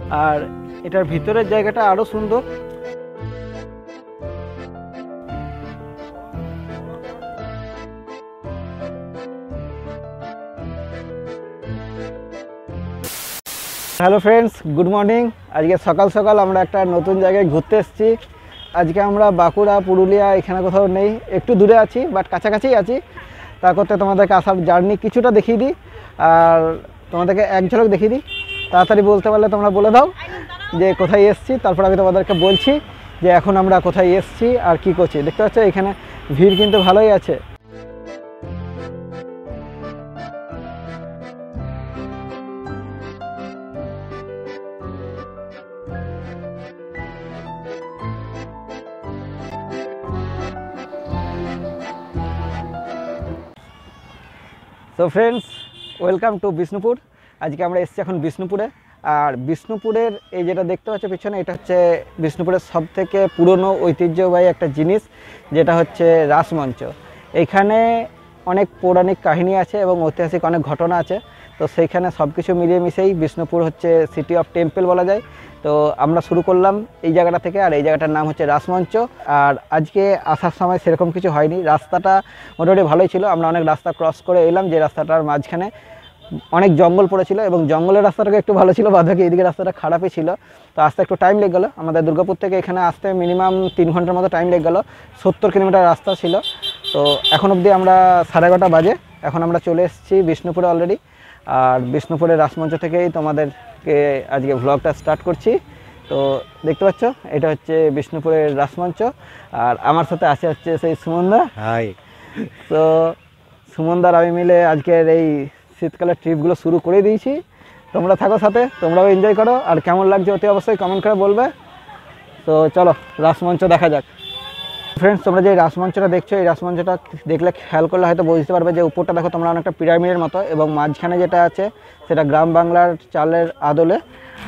আর এটার ভিতরের জায়গাটা আরও সুন্দর। Hello friends, good morning. আজকে সকাল সকাল আমরা একটা নতুন জায়গায় ঘুরতে এসেছি। আজকে আমরা বাঁকুড়া, পুরুলিয়া এখানে কোথাও নেই, একটু দূরে আছি, বাট কাছাকাছিই আছি। তা করতে তোমাদেরকে আসার জার্নি কিছুটা দেখিয়ে দিই, আর তোমাদেরকে এক ঝলক দেখিয়ে দিই। তাড়াতাড়ি বলতে পারলে তোমরা বলে দাও যে কোথায় এসেছি, তারপর আমি তোমাদেরকে বলছি যে এখন আমরা কোথায় এসেছি আর কি করছি। দেখতে পাচ্ছ এখানে ভিড় কিন্তু ভালোই আছে। So friends, welcome to Bishnupur. আজকে আমরা এসেছি এখন বিষ্ণুপুরে। আর বিষ্ণুপুরের এই যেটা দেখতে পাচ্ছ পিছনে, এটা হচ্ছে বিষ্ণুপুরের সবথেকে পুরনো ঐতিহ্যবাহী একটা জিনিস, যেটা হচ্ছে রাসমঞ্চ। এইখানে অনেক পৌরাণিক কাহিনী আছে এবং ঐতিহাসিক অনেক ঘটনা আছে। তো সেইখানে সব কিছু মিলিয়ে মিশেই বিষ্ণুপুর হচ্ছে সিটি অফ টেম্পল বলা যায়। তো আমরা শুরু করলাম এই জায়গাটা থেকে, আর এই জায়গাটার নাম হচ্ছে রাসমঞ্চ। আর আজকে আসার সময় সেরকম কিছু হয়নি, রাস্তাটা মোটামুটি ভালোই ছিল। আমরা অনেক রাস্তা ক্রস করে এলাম, যে রাস্তাটার মাঝখানে অনেক জঙ্গল পড়েছিল এবং জঙ্গলের রাস্তাটাকে একটু ভালো ছিল, বাদ বাকি এইদিকে রাস্তাটা খারাপই ছিল। তো আসতে একটু টাইম লেগে গেলো। আমাদের দুর্গাপুর থেকে এখানে আসতে মিনিমাম 3 ঘন্টার মতো টাইম লেগে গেলো। 70 কিলোমিটার রাস্তা ছিল। তো এখন অবধি আমরা 11:30 বাজে, এখন আমরা চলে এসেছি বিষ্ণুপুরে অলরেডি। আর বিষ্ণুপুরের রাসমঞ্চ থেকেই তোমাদেরকে আজকে ভ্লগটা স্টার্ট করছি। তো দেখতে পাচ্ছ এটা হচ্ছে বিষ্ণুপুরের রাসমঞ্চ, আর আমার সাথে আছে হচ্ছে সেই সুমনদা। হাই। তো সুমনদার আমি মিলে আজকের এই শীতকালের ট্রিপগুলো শুরু করে দিয়েছি। তোমরা থাকো সাথে, তোমরাও এনজয় করো। আর কেমন লাগছে অতি অবশ্যই কমেন্ট করে বলবে। তো চলো রাসমঞ্চ দেখা যাক। ফ্রেন্ডস, তোমরা যে রাসমঞ্চটা দেখছো, এই রাসমঞ্চটা দেখলে খেয়াল করলে হয়তো বুঝতে পারবে যে উপরটা দেখো তোমরা অনেকটা পিরামিডের মতো, এবং মাঝখানে যেটা আছে সেটা গ্রাম বাংলার চালের আদলে।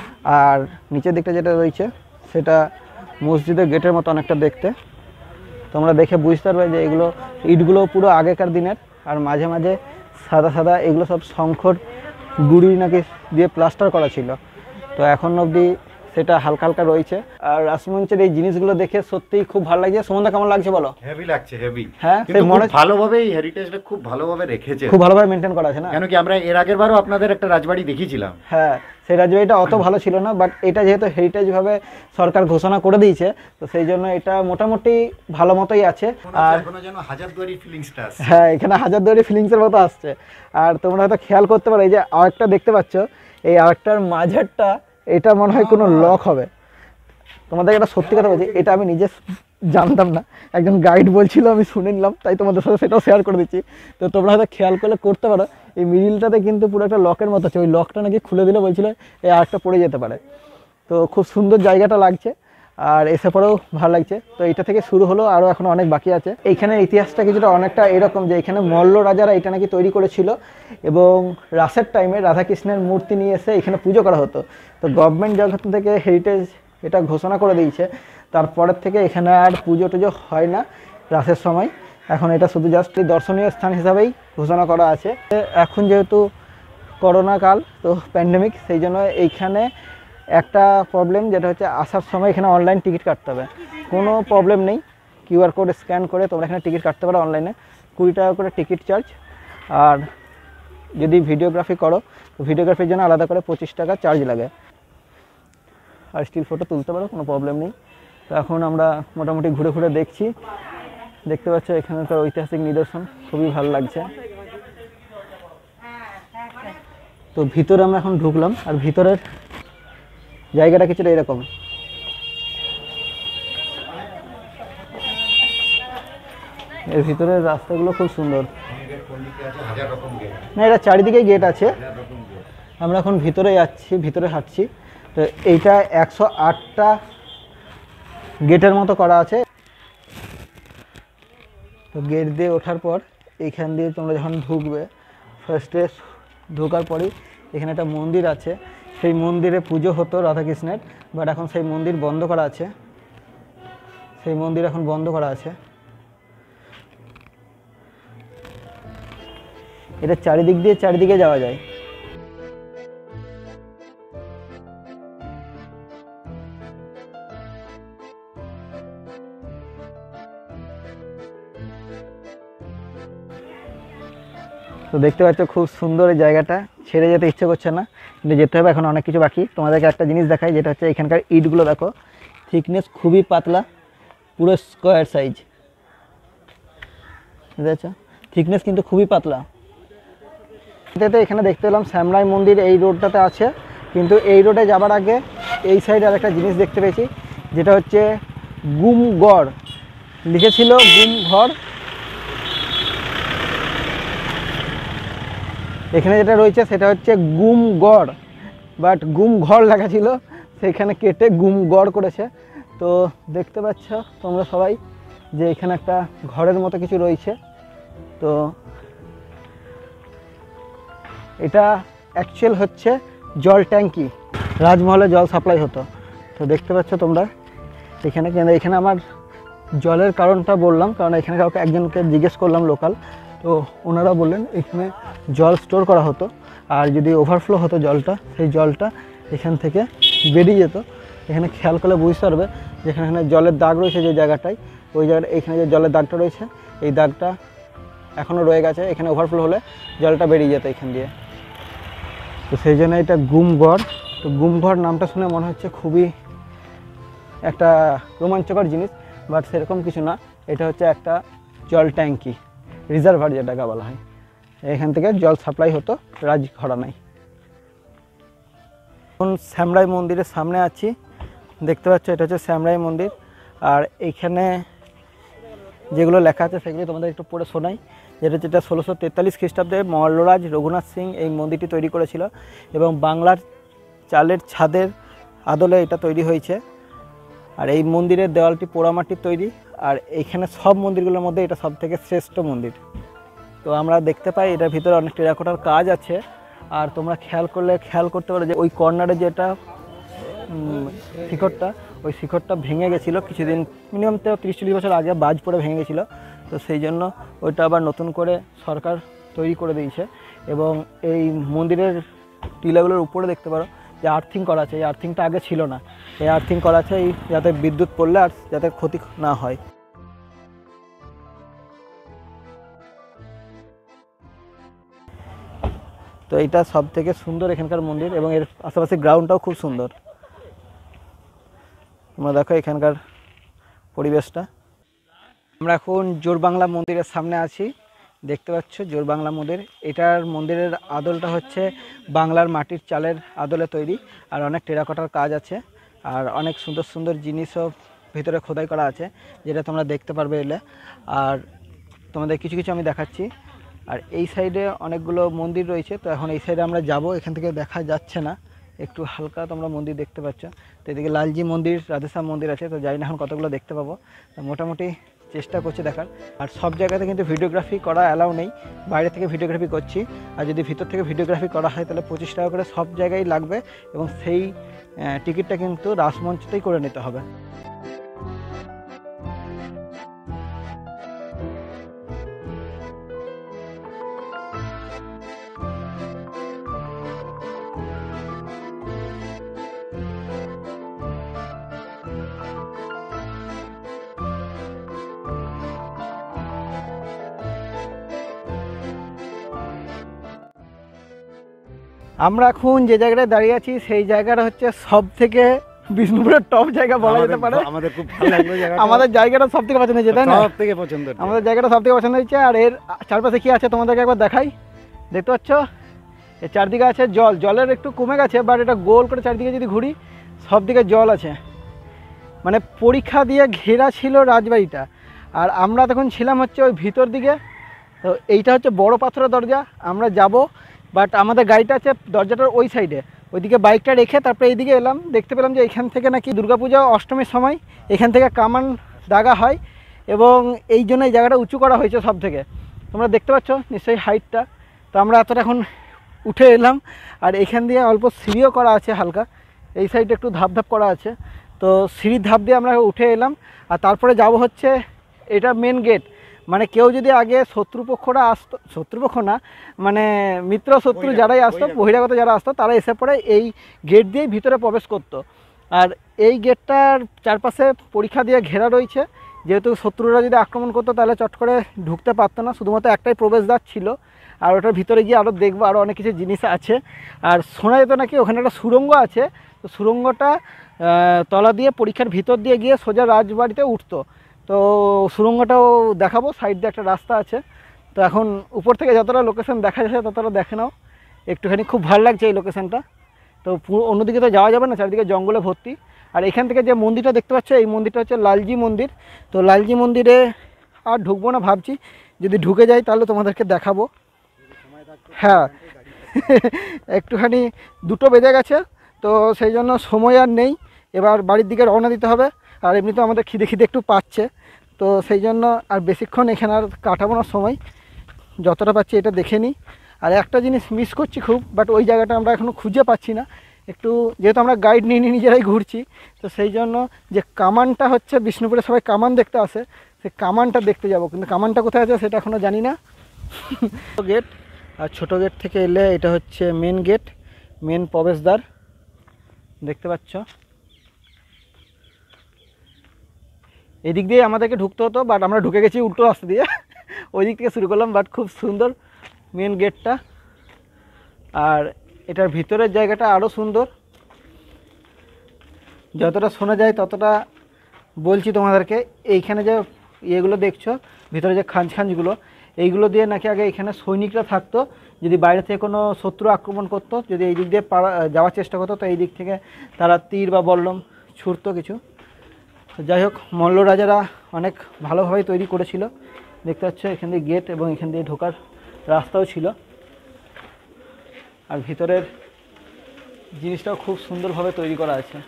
আর নিচের দিকটা যেটা রয়েছে সেটা মসজিদের গেটের মতো অনেকটা দেখতে। তোমরা দেখে বুঝতে পারবে যে এগুলো ইটগুলো পুরো আগেকার দিনের। আর মাঝে মাঝে সাদা সাদা এগুলো সব শঙ্খর গুড়ি নাকি দিয়ে প্লাস্টার করা ছিল। তো এখন অবধি সেটা হালকা হালকা রয়েছে। আর রাসমঞ্চের এই জিনিসগুলো দেখে সত্যিই খুব ভালো লাগছে। সুমনদা কেমন লাগছে বলো? হেভি লাগছে, হেভি। হ্যাঁ, কিন্তু খুব ভালোভাবে এই হেরিটেজটা খুব ভালোভাবে রেখেছে, খুব ভালোভাবে মেনটেন করা আছে না? কেন কি আমরা এর আগের বারও আপনাদের একটা রাজবাড়ি দেখিয়েছিলাম। হ্যাঁ, সেই রাজবাড়িটা অত ভালো ছিল না, বাট এটা যেহেতু হেরিটেজভাবে সরকার ঘোষণা করে দিয়েছে, তো সেই জন্য এটা মোটামুটি ভালো মতোই আছে। আর এখনো যেন হাজারদুয়ারি ফিলিংসটা আসছে। হ্যাঁ, এখানে হাজারদুয়ারি ফিলিংসের মতো আসছে। আর তোমরা হয়তো খেয়াল করতে পারো, এই যে আরেকটা দেখতে পাচ্ছ, এই আরেকটার মাঝেরটা, এটা মনে হয় কোনো লক হবে। তোমাদের একটা সত্যি কথা বলছি, এটা আমি নিজে জানতাম না, একজন গাইড বলছিল, আমি শুনে নিলাম, তাই তোমাদের সাথে সেটাও শেয়ার করে দিচ্ছি। তো তোমরা হয়তো খেয়াল করলে করতে পারো, এই মিডিলটাতে কিন্তু পুরো একটা লকের মতো আছে। ওই লকটা নাকি খুলে দিলে বলছিল এই আরেকটা পড়ে যেতে পারে। তো খুব সুন্দর জায়গাটা লাগছে, আর এসে পরেও ভালো লাগছে। তো এটা থেকে শুরু হলো, আরও এখন অনেক বাকি আছে। এইখানে ইতিহাসটা কিছুটা অনেকটা এরকম, যে এখানে মল্ল রাজারা এটা নাকি তৈরি করেছিল, এবং রাসের টাইমে রাধাকৃষ্ণের মূর্তি নিয়ে এসে এখানে পুজো করা হতো। তো গভর্নমেন্ট যখন থেকে হেরিটেজ এটা ঘোষণা করে দিয়েছে, তারপরের থেকে এখানে আর পুজো টুজো হয় না রাসের সময়। এখন এটা শুধু জাস্ট দর্শনীয় স্থান হিসাবেই ঘোষণা করা আছে। এখন যেহেতু করোনা কাল, তো প্যান্ডেমিক, সেই জন্য এইখানে একটা প্রবলেম যেটা হচ্ছে আসার সময় এখানে অনলাইন টিকিট কাটতে হবে। কোনো প্রবলেম নেই, কিউআর কোড স্ক্যান করে তোমরা এখানে টিকিট কাটতে পারো অনলাইনে। 20 টাকা করে টিকিট চার্জ। আর যদি ভিডিওগ্রাফি করো, তো ভিডিওগ্রাফির জন্য আলাদা করে 25 টাকা চার্জ লাগে। আর স্টিল ফটো তুলতে পারো, কোনো প্রবলেম নেই। তো এখন আমরা মোটামুটি ঘুরে ঘুরে দেখছি। দেখতে পাচ্ছ এখানকার ঐতিহাসিক নিদর্শন, খুবই ভালো লাগছে। তো ভিতরে আমরা এখন ঢুকলাম, আর ভিতরের জায়গাটা কিছুটা এরকম। এর ভিতরের রাস্তাগুলো খুব সুন্দর। না, এটা চারিদিকেই গেট আছে। আমরা এখন ভিতরে যাচ্ছি, ভিতরে হাঁটছি। তো এইটা 108টা গেটের মতো করা আছে। তো গেট দিয়ে ওঠার পর এইখান দিয়ে তোমরা যখন ঢুকবে, ফার্স্টে ঢোকার পরই এখানে একটা মন্দির আছে। সেই মন্দিরে পুজো হতো রাধাকৃষ্ণের, বাট এখন সেই মন্দির বন্ধ করা আছে। সেই মন্দির এখন বন্ধ করা আছে। এটা চারিদিকে যাওয়া যায়। তো দেখতে পাচ্ছ খুব সুন্দর এই জায়গাটা, ছেড়ে যেতে ইচ্ছে করছে না, কিন্তু যেতে হবে, এখন অনেক কিছু বাকি। তোমাদেরকে একটা জিনিস দেখাই, যেটা হচ্ছে এখানকার ইটগুলো দেখো, থিকনেস খুবই পাতলা, পুরো স্কোয়ার সাইজ, বুঝতে পারছো, থিকনেস কিন্তু খুবই পাতলা। এখানে দেখতে পেলাম শ্যামরাই মন্দির এই রোডটাতে আছে, কিন্তু এই রোডে যাবার আগে এই সাইডে আরেকটা জিনিস দেখতে পেয়েছি, যেটা হচ্ছে গুমগড়, লিখেছিল গুমঘর। এখানে যেটা রয়েছে সেটা হচ্ছে গুমগড়, বাট গুমঘর লেখা ছিল, সেখানে কেটে গুমগড় করেছে। তো দেখতে পাচ্ছ তোমরা সবাই যে এখানে একটা ঘরের মতো কিছু রয়েছে। তো এটা অ্যাকচুয়াল হচ্ছে জল ট্যাঙ্কি, রাজমহলে জল সাপ্লাই হতো। তো দেখতে পাচ্ছ তোমরা এখানে, কিন্তু এখানে আমার জলের কারণটা বললাম, কারণ এখানে কাউকে একজনকে জিজ্ঞেস করলাম লোকাল, তো ওনারা বললেন এখানে জল স্টোর করা হতো, আর যদি ওভারফ্লো হতো জলটা, সেই জলটা এখান থেকে বেরিয়ে যেত। এখানে খেয়াল করলে বুঝতে পারবে যেখানে এখানে জলের দাগ রয়েছে যে জায়গাটায়, ওই জায়গাটা এখানে যে জলের দাগটা রয়েছে, এই দাগটা এখনও রয়ে গেছে। এখানে ওভারফ্লো হলে জলটা বেরিয়ে যেত এখান দিয়ে। তো সেই জন্য এটা গুমঘর। তো গুমঘর নামটা শুনে মনে হচ্ছে খুবই একটা রোমাঞ্চকর জিনিস, বাট সেরকম কিছু না। এটা হচ্ছে একটা জল ট্যাঙ্কি, রিজার্ভার যেটাকে বলা হয়। এখান থেকে জল সাপ্লাই হতো রাজঘরানায়। এখন শ্যামরাই মন্দিরের সামনে আছি, দেখতে পাচ্ছ এটা হচ্ছে শ্যামরাই মন্দির। আর এইখানে যেগুলো লেখা আছে সেগুলো তোমাদের একটু পড়ে শোনাই। যেটা 1643 খ্রিস্টাব্দে মল্লরাজ রঘুনাথ সিং এই মন্দিরটি তৈরি করেছিল, এবং বাংলার চালের ছাদের আদলে এটা তৈরি হয়েছে। আর এই মন্দিরের দেওয়ালটি পোড়ামাটির তৈরি, আর এইখানে সব মন্দিরগুলোর মধ্যে এটা সবথেকে শ্রেষ্ঠ মন্দির। তো আমরা দেখতে পাই এটার ভিতরে অনেক টেরাকোটার কাজ আছে। আর তোমরা খেয়াল করতে পারো যে ওই কর্নারে যেটা শিখরটা, ওই শিখরটা ভেঙে গেছিলো কিছুদিন, মিনিমাম 30-40 বছর আগে বাজ পড়ে ভেঙে গেছিলো। তো সেই জন্য ওইটা আবার নতুন করে সরকার তৈরি করে দিয়েছে। এবং এই মন্দিরের টিলাগুলোর উপরে দেখতে পারো যে আর্থিং করা আছে, এই আর্থিংটা আগে ছিল না। এই আর্থিং করা আছে এই যাতে বিদ্যুৎ পড়লে আর যাতে ক্ষতি না হয়। তো এটা সব থেকে সুন্দর এখানকার মন্দির, এবং এর আশেপাশে গ্রাউন্ডটাও খুব সুন্দর। তোমরা দেখো এখানকার পরিবেশটা। আমরা এখন জোরবাংলা মন্দিরের সামনে আছি, দেখতে পাচ্ছ জোরবাংলা মন্দির। এটার মন্দিরের আদলটা হচ্ছে বাংলার মাটির চালের আদলে তৈরি, আর অনেক টেরাকোটার কাজ আছে, আর অনেক সুন্দর সুন্দর জিনিসও ভিতরে খোদাই করা আছে, যেটা তোমরা দেখতে পারবে এলে। আর তোমাদের কিছু কিছু আমি দেখাচ্ছি। আর এই সাইডে অনেকগুলো মন্দির রয়েছে, তো এখন এই সাইডে আমরা যাব, এখান থেকে দেখা যাচ্ছে না, একটু হালকা তোমরা মন্দির দেখতে পাচ্ছ। তো এদিকে লালজি মন্দির, রাধেশ্যাম মন্দির আছে, তো জানি না এখন কতগুলো দেখতে পাবো, তো মোটামুটি চেষ্টা করছি দেখার। আর সব জায়গাতে কিন্তু ভিডিওগ্রাফি করা অ্যালাউ নেই, বাইরে থেকে ভিডিওগ্রাফি করছি। আর যদি ভিতর থেকে ভিডিওগ্রাফি করা হয় তাহলে 25 টাকা করে সব জায়গায় লাগবে, এবং সেই টিকিটটা কিন্তু রাসমঞ্চতেই করে নিতে হবে। আমরা এখন যে জায়গাটায় দাঁড়িয়ে আছি সেই জায়গাটা হচ্ছে সব থেকে বিষ্ণুপুরের টপ জায়গা বলা যেতে পারে। আমাদের খুব ভালো লাগলো জায়গাটা, আমাদের জায়গাটা সব থেকে পছন্দ হয়েছে, তাই না? সব থেকে পছন্দ, আমাদের জায়গাটা সব থেকে পছন্দ হয়েছে। আর এর চারপাশে কি আছে তোমাদেরকে একবার দেখাই, দেখতে পাচ্ছ এর চারদিকে আছে জল, জলের একটু কমে গেছে, বাট এটা গোল করে চারদিকে যদি ঘুরি সব দিকে জল আছে। মানে পরীক্ষা দিয়ে ঘেরা ছিল রাজবাড়িটা, আর আমরা তখন ছিলাম হচ্ছে ওই ভিতর দিকে। তো এইটা হচ্ছে বড় পাথরের দরজা, আমরা যাব, বাট আমাদের গাড়িটা আছে দরজাটার ওই সাইডে, ওইদিকে বাইকটা রেখে তারপরে এইদিকে এলাম। দেখতে পেলাম যে এখান থেকে নাকি দুর্গাপূজা অষ্টমীর সময় এখান থেকে কামান দাগা হয়, এবং এই জন্য এই জায়গাটা উঁচু করা হয়েছে সব থেকে। তোমরা দেখতে পাচ্ছ নিশ্চয়ই হাইটটা। তো আমরা এতটা এখন উঠে এলাম, আর এখান দিয়ে অল্প সিঁড়িও করা আছে হালকা, এই সাইডে একটু ধাপ ধাপ করা আছে। তো সিঁড়ির ধাপ দিয়ে আমরা উঠে এলাম, আর তারপরে যাব হচ্ছে এটা মেন গেট। মানে কেউ যদি আগে শত্রুপক্ষরা আসতো, শত্রুপক্ষ না মানে মিত্র শত্রু যারাই আসতো, বহিরাগত যারা আসতো, তারা এসে পড়ে এই গেট দিয়েই ভিতরে প্রবেশ করতো। আর এই গেটটার চারপাশে পরীক্ষা দিয়ে ঘেরা রয়েছে, যেহেতু শত্রুরা যদি আক্রমণ করতো তাহলে চট করে ঢুকতে পারতো না, শুধুমাত্র একটাই প্রবেশদ্বার ছিল। আর ওটার ভিতরে গিয়ে আরও দেখবো, আরও অনেক কিছু জিনিস আছে। আর শোনা যেত নাকি ওখানে একটা সুড়ঙ্গ আছে, তো সুড়ঙ্গটা তলা দিয়ে পরীক্ষার ভিতর দিয়ে গিয়ে সোজা রাজবাড়িতে উঠতো। তো সুড়ঙ্গটাও দেখাবো, সাইড দিয়ে একটা রাস্তা আছে। তো এখন উপর থেকে যতটা লোকেশন দেখা যাচ্ছে ততটা দেখে নাও একটুখানি। খুব ভালো লাগছে এই লোকেশনটা। তো অন্যদিকে তো যাওয়া যাবে না, চারিদিকে জঙ্গলে ভর্তি। আর এখান থেকে যে মন্দিরটা দেখতে পাচ্ছ, এই মন্দিরটা হচ্ছে লালজি মন্দির। তো লালজি মন্দিরে আর ঢুকবো না ভাবছি, যদি ঢুকে যাই তাহলে তোমাদেরকে দেখাবো। হ্যাঁ একটুখানি 2টো বেজে গেছে, তো সেই জন্য সময় আর নেই, এবার বাড়ির দিকে রওনা দিতে হবে। আর এমনিতেও আমাদের খিদে খিদে একটু পাচ্ছে, তো সেই জন্য আর বেশিক্ষণ এখানে আর কাটাবো না সময়, যতটা পাচ্ছি এটা দেখে নিই। আর একটা জিনিস মিস করছি খুব, বাট ওই জায়গাটা আমরা এখনও খুঁজে পাচ্ছি না। একটু যেহেতু আমরা গাইড নিয়ে নিজেরাই ঘুরছি, তো সেই জন্য যে কামানটা হচ্ছে বিষ্ণুপুরে সবাই কামান দেখতে আসে, সেই কামানটা দেখতে যাব, কিন্তু কামানটা কোথায় আছে সেটা এখনও জানি না। গেট, আর ছোটো গেট থেকে এলে এটা হচ্ছে মেন গেট, মেন প্রবেশদ্বার দেখতে পাচ্ছ। এদিক দিয়ে আমাদেরকে ঢুকতে হতো, বাট আমরা ঢুকে গেছি উল্টো রাস্তা দিয়ে, ওই দিক থেকে শুরু করলাম। বাট খুব সুন্দর মেন গেটটা, আর এটার ভিতরের জায়গাটা আরও সুন্দর। যতটা শোনা যায় ততটা বলছি তোমাদেরকে। এইখানে যে ইয়েগুলো দেখছো ভিতরে, যে খাঁজগুলো, এইগুলো দিয়ে নাকি আগে এখানে সৈনিকরা থাকতো, যদি বাইরে থেকে কোনো শত্রু আক্রমণ করতো, যদি এই দিক দিয়ে যাওয়ার চেষ্টা করতো, তো এই দিক থেকে তারা তীর বা বল্লম ছুড়তো কিছু। তো যাই হোক, মল্ল রাজারা অনেক ভালোভাবে তৈরি করেছিল। দেখতে পাচ্ছ এখান দিয়ে গেট এবং এখান দিয়ে ঢোকার রাস্তাও ছিল। আর ভিতরের জিনিসটাও খুব সুন্দরভাবে তৈরি করা আছে।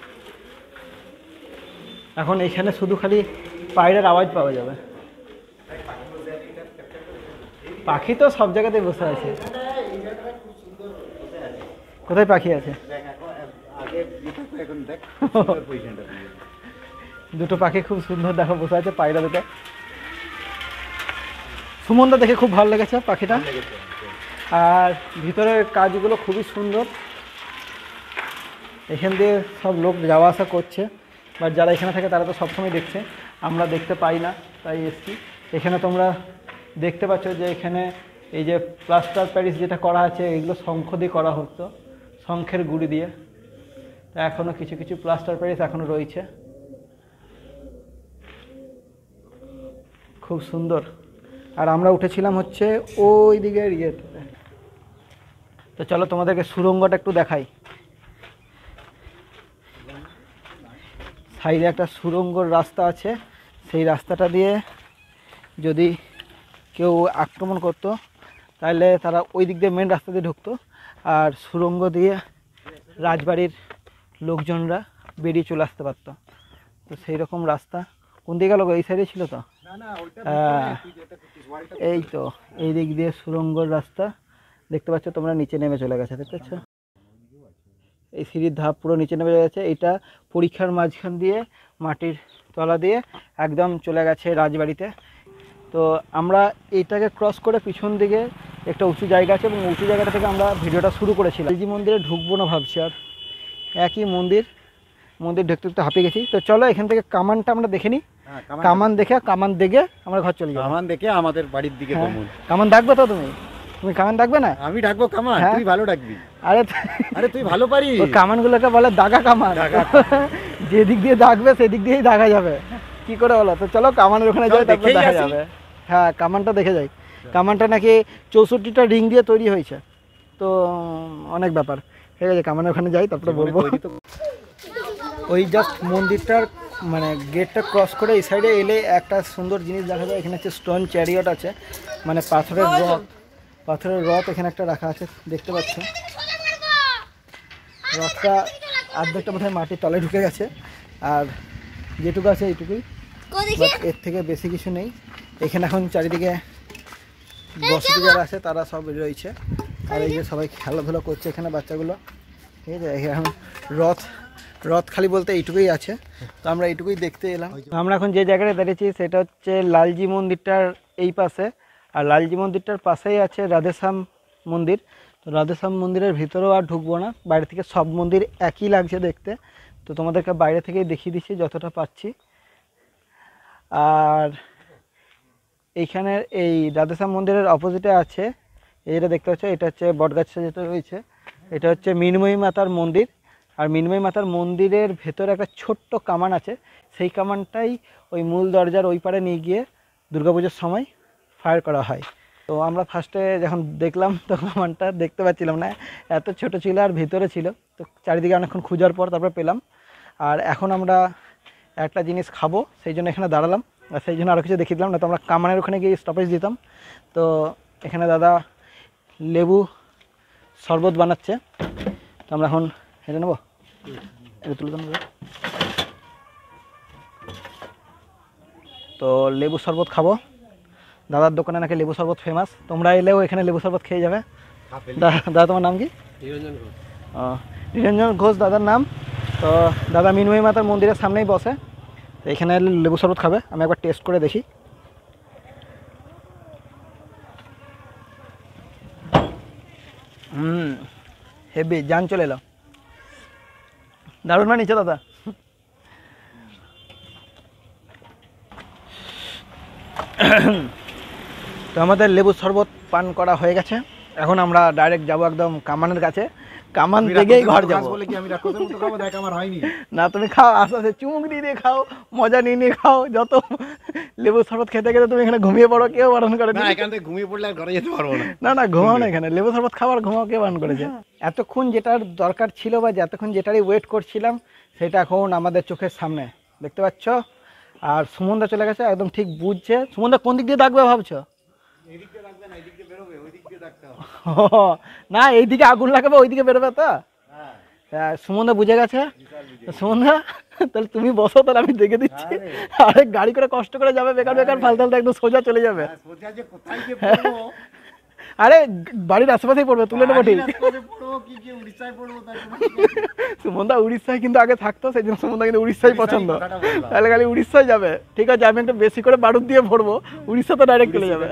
এখন এখানে শুধু খালি পায়রার আওয়াজ পাওয়া যাবে। পাখি তো সব জায়গাতেই বসে আছে। কোথায় পাখি আছে? 2টো পাখি খুব সুন্দর দেখো বসে আছে, পায়রা দুটো। সুমনদা দেখে খুব ভালো লেগেছে পাখিটা। আর ভিতরের কাজগুলো খুবই সুন্দর। এখান দিয়ে সব লোক যাওয়া আসা করছে, বাট যারা এখানে থাকে তারা তো সবসময় দেখছে, আমরা দেখতে পাই না, তাই এসছি। এখানে তোমরা দেখতে পাচ্ছ যে এখানে এই যে প্লাস্টার প্যারিস যেটা করা আছে, এগুলো শঙ্খ দিয়ে করা হতো, শঙ্খের গুঁড়ি দিয়ে। এখনও কিছু কিছু প্লাস্টার প্যারিস এখনও রয়েছে, খুব সুন্দর। আর আমরা উঠেছিলাম হচ্ছে ওই দিকের ইয়েতে। তো চলো তোমাদেরকে সুড়ঙ্গটা একটু দেখাই। সাইডে একটা সুড়ঙ্গর রাস্তা আছে, সেই রাস্তাটা দিয়ে যদি কেউ আক্রমণ করতো তাহলে তারা ওই দিক দিয়ে মেন রাস্তা দিয়ে ঢুকতো, আর সুড়ঙ্গ দিয়ে রাজবাড়ির লোকজনরা বেরিয়ে চলে আসতে পারতো। তো সেই রকম রাস্তা কোন দিকে গেল? এই সাইডে ছিল তো। এই তো এই দিক দিয়ে সুড়ঙ্গর রাস্তা দেখতে পাচ্ছ তোমরা, নিচে নেমে চলে গেছে, দেখতে পাচ্ছ এই সিঁড়ির ধাপ পুরো নিচে নেমে গেছে। এটা পরীক্ষার মাঝখান দিয়ে মাটির তলা দিয়ে একদম চলে গেছে রাজবাড়িতে। তো আমরা এইটাকে ক্রস করে পিছন দিকে একটা উঁচু জায়গা আছে, এবং উঁচু জায়গাটা থেকে আমরা ভিডিওটা শুরু করেছিলাম। লালজি মন্দিরে ঢুকবো না ভাবছি, আর একই মন্দির ঢুকতে ঢুকতে হাঁপিয়ে গেছি। তো চলো এখান থেকে কামানটা আমরা দেখে নিই। কামান দেখে আমরা ঘর চলে যাবো। কামান দেখে আমাদের বাড়ির দিকে কামান ডাকবে তো? তুমি কামান ডাকবে না? আমি ডাকবো কামান, তুই ভালো ডাকবি। আরে তুই ভালো পারিস। কামানগুলোকে বলে দাগা কামান, যেদিক দিয়ে দাগবে সেদিক দিয়েই দাগা যাবে, কি করে বলো? তো চলো কামানের ওখানে যাই, তারপর দেখা যাবে। হ্যাঁ কামানটা দেখে যাই। কামানটা নাকি 64টা রিং দিয়ে তৈরি হয়েছে, তো অনেক ব্যাপার। ঠিক আছে, কামানের ওখানে যাই, তারপরে বলবো। ওই জাস্ট মন্দিরটার মানে গেটটা ক্রস করে এই সাইডে এলে একটা সুন্দর জিনিস দেখা যায়। এখানে হচ্ছে স্টোন চ্যারিয়ট আছে, মানে পাথরের রথ এখানে একটা রাখা আছে, দেখতে পাচ্ছ। রথটা অর্ধেকটা বোধহয় মাটির তলায় ঢুকে গেছে, আর যেটুকু আছে এইটুকুই, এর থেকে বেশি কিছু নেই। এখানে এখন চারিদিকে বসতি যারা আছে তারা সব রয়েছে, আর এই যে সবাই খেলাধুলা করছে এখানে বাচ্চাগুলো। ঠিক আছে, এখন রথ খালি বলতে এইটুকুই আছে, তো আমরা এইটুকুই দেখতে এলাম। আমরা এখন যে জায়গাটা দাঁড়িয়েছি সেটা হচ্ছে লালজি মন্দিরটার এই পাশে, আর লালজি মন্দিরটার পাশেই আছে রাধেশ্যাম মন্দির। তো রাধেশ্যাম মন্দিরের ভিতরেও আর ঢুকবো না, বাইরে থেকে সব মন্দির একই লাগছে দেখতে, তো তোমাদেরকে বাইরে থেকেই দেখিয়ে দিচ্ছি যতটা পাচ্ছি। আর এইখানের এই রাধেশ্যাম মন্দিরের অপোজিটে আছে এই যেটা দেখতে পাচ্ছ এটা হচ্ছে বটগাছটা যেটা রয়েছে, এটা হচ্ছে মৃন্ময়ী মাতার মন্দির। আর মৃন্ময়ী মাতার মন্দিরের ভেতরে একটা ছোট্ট কামান আছে, সেই কামানটাই ওই মূল দরজার ওই পারে নিয়ে গিয়ে দুর্গাপুজোর সময় ফায়ার করা হয়। তো আমরা ফার্স্টে যখন দেখলাম তো কামানটা দেখতে পাচ্ছিলাম না, এত ছোট ছিল আর ভিতরে ছিল। তো চারিদিকে অনেকক্ষণ খোঁজার পর তারপরে পেলাম। আর এখন আমরা একটা জিনিস খাবো, সেই জন্য এখানে দাঁড়ালাম, আর সেই জন্য আরও কিছু দেখিয়ে দিলাম না তো আমরা কামানের ওখানে গিয়ে স্টপেজ দিতাম। তো এখানে দাদা লেবু শরবত বানাচ্ছে, তো আমরা এখন এটা নেবো, এটা তুলে দেবো। তো লেবু শরবত খাবো, দাদার দোকানে নাকি লেবু শরবত ফেমাস, তোমরা এলেও এখানে লেবু শরবত খেয়ে যাবে। দাদা তোমার নাম কি? নিরঞ্জন ঘোষ। ও, নিরঞ্জন ঘোষ দাদার নাম। তো দাদা মৃন্ময়ী মাতার মন্দিরের সামনেই বসে, তো এখানে লেবু শরবত খাবে। আমি একবার টেস্ট করে দেখি। হেভি, জান চলে এলো, দারুণ বানিয়েছে দাদা। তো আমাদের লেবু শরবত পান করা হয়ে গেছে, এখন আমরা ডাইরেক্ট যাব একদম কামানের কাছে। কামান দেখেই ঘর যাবো। না তুমি খাও, আস্তে আস্তে চুমুক দিয়ে খাও, মজা নিয়ে খাও। যত লেবু শরবত খেতে খেতে তুমি এখানে ঘুমিয়ে পড়ো, কেউ বারণ করে না। এখান থেকে ঘুমিয়ে পড়লে আর ঘরে যেতে পারবো না। না না, ঘুমাও না, এখানে লেবু শরবত খাওয়ার ঘুমাও কে বারণ করেছে? এতক্ষণ যেটার দরকার ছিল বা এতক্ষণ যেটারই ওয়েট করছিলাম সেটা এখন আমাদের চোখের সামনে দেখতে পাচ্ছ। আর সুমনদা চলে গেছে, একদম ঠিক বুঝছে। সুমনদা কোন দিক দিয়ে ডাকবে ভাবছো? না, এইদিকে আগুন লাগাবে, ওইদিকে বেরোবে। তো সুমনদা বুঝে গেছে। সুমনদা তাহলে তুমি বসো, তাহলে আমি দেখে দিচ্ছি। আরে গাড়ি করে কষ্ট করে যাবে বেকার বেকার, ফালতু একদম সোজা চলে যাবে। আরে বাড়ির আশেপাশেই পড়বে, তুলে নেবো ঠিক। সুমনদা উড়িষ্যায় কিন্তু আগে থাকতো, সেই জন্য সুমনদা কিন্তু উড়িষ্যাই পছন্দ। তাহলে খালি উড়িষ্যায় যাবে, ঠিক আছে। আমি একটু বেশি করে বারুদ দিয়ে ভরবো, উড়িষ্যা তো ডাইরেক্ট চলে যাবে।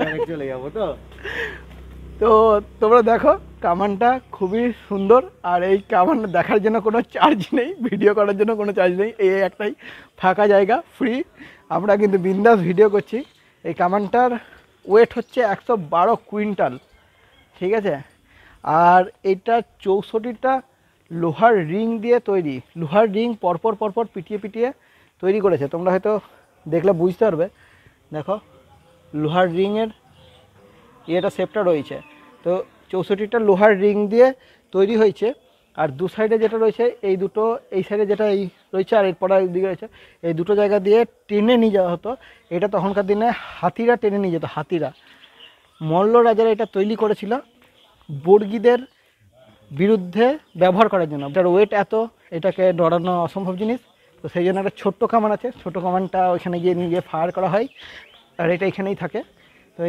তো তোমরা দেখো কামানটা খুবই সুন্দর। আর এই কামান দেখার জন্য কোনো চার্জ নেই, ভিডিও করার জন্য কোনো চার্জ নেই, এই একটাই ফাঁকা জায়গা, ফ্রি। আমরা কিন্তু বিন্দাস ভিডিও করছি। এই কামানটার ওয়েট হচ্ছে 112 কুইন্টাল, ঠিক আছে। আর এটা 64টা লোহার রিং দিয়ে তৈরি, লোহার রিং পরপর পরপর পিটিয়ে পিটিয়ে তৈরি করেছে। তোমরা হয়তো দেখলে বুঝতে পারবে, দেখো লোহার রিংয়ের এটা শেপটা রয়েছে। তো 64টা লোহার রিং দিয়ে তৈরি হয়েছে। আর দু সাইডে যেটা রয়েছে এই দুটো, এই সাইডে যেটা এই রয়েছে আর এরপর দিকে রয়েছে, এই দুটো জায়গা দিয়ে টেনে নিয়ে যাওয়া হতো। এটা তখনকার দিনে হাতিরা টেনে নিয়ে যেত, হাতিরা। মল্ল রাজারা এটা তৈরি করেছিল বর্গীদের বিরুদ্ধে ব্যবহার করার জন্য। এটার ওয়েট এত, এটাকে ডরানো অসম্ভব জিনিস। তো সেই জন্য একটা ছোট্ট কামান আছে, ছোট্ট কামানটা ওইখানে গিয়ে নিয়ে গিয়ে ফায়ার করা হয়। আর এটা এখানেই থাকে। তো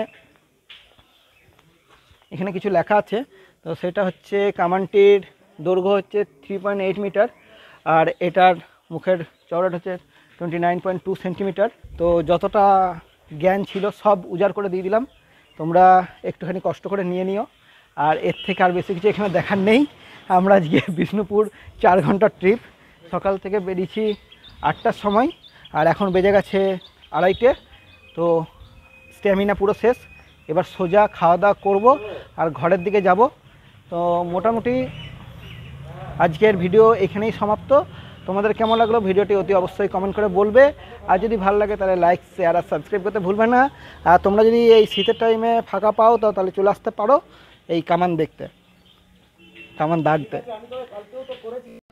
এখানে কিছু লেখা আছে। তো সেটা হচ্ছে কামানটির দৈর্ঘ্য হচ্ছে 3.8 মিটার, আর এটার মুখের চওড়াটা হচ্ছে 29.2 সেন্টিমিটার। তো যতটা জ্ঞান ছিল সব উজাড় করে দিয়ে দিলাম, তোমরা একটুখানি কষ্ট করে নিয়ে নিও। আর এর থেকে আর বেশি কিছু এখানে দেখার নেই। আমরা আজকে বিষ্ণুপুর 4 ঘন্টার ট্রিপ, সকাল থেকে বেরিয়েছি 8টার সময়, আর এখন বেজে গেছে 2:30। তো স্ট্যামিনা পুরো শেষ, এবার সোজা খাওয়া দাওয়া করবো আর ঘরের দিকে যাব। তো মোটামুটি আজকের ভিডিও এখানেই সমাপ্ত। তোমাদের কেমন লাগলো ভিডিওটি অতি অবশ্যই কমেন্ট করে বলবে। আর যদি ভালো লাগে তাহলে লাইক, শেয়ার আর সাবস্ক্রাইব করতে ভুলবে না। আর তোমরা যদি এই শীতের টাইমে ফাঁকা পাও তাহলে চলে আসতে পারো এই কামান দেখতে, কামান দাগতে।